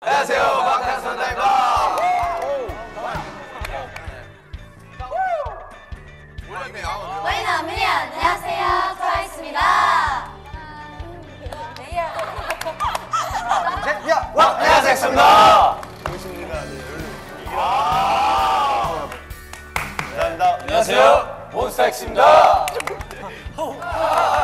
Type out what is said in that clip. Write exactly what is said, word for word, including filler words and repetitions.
안녕하세요, 방탄소년단입니다. 저희는 아밀리 안녕하세요, 트와이스입니다. 야, 와, 안녕하세요, 엑소입니다. 감사합니다. 안녕하세요, 몬스타엑스입니다.